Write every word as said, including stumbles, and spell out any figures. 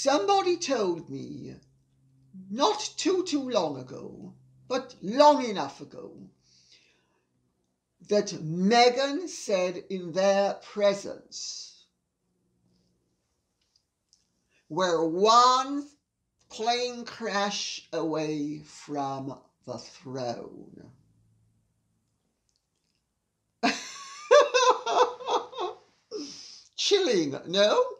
somebody told me not too, too long ago, but long enough ago, that Meghan said in their presence, we're one plane crash away from the throne. Chilling, no?